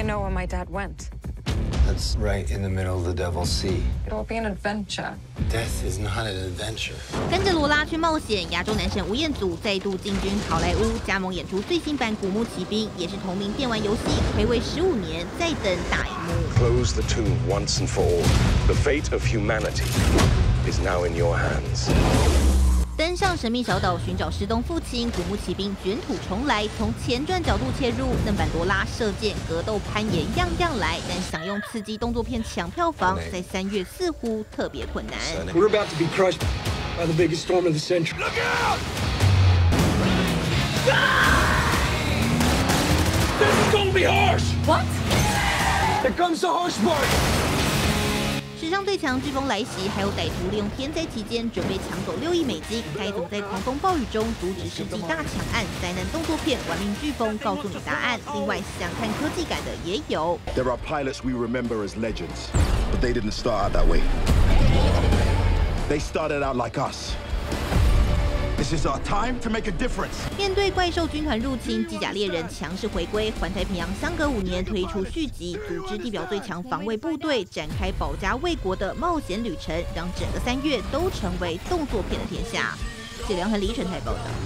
know where my dad went? That's right in the middle of the Devil's Sea. It'll be an adventure. Death is not an adventure. 跟着罗拉去冒险，亚洲男神吴彦祖再度进军好莱坞，加盟演出最新版《古墓奇兵》，也是同名电玩游戏，睽违15年再登大荧幕。 Close the tomb once and for all. The fate of humanity is now in your hands. 登上神秘小岛寻找失踪父亲，古墓奇兵卷土重来，从前传角度切入，正版罗拉射箭、格斗、攀岩，样样来。但想用刺激动作片抢票房，在3月似乎特别困难。 We're about to be crushed by the biggest storm of the century. Look out! This is gonna be harsh. What? Here comes the harsh part. 史上最强飓风来袭，还有歹徒利用天灾期间准备抢走6亿美金，该怎么在狂风暴雨中阻止世纪大抢案？灾难动作片《玩命飓风》告诉你答案。另外，想看科技感的也有。 There are pilots we remember as legends, but they didn't start out that way. They started out like us. This is our time to make a difference. 面对怪兽军团入侵，机甲猎人强势回归，环太平洋相隔5年推出续集，组织地表最强防卫部队，展开保家卫国的冒险旅程，让整个3月都成为动作片的天下。谢良和李纯台报道。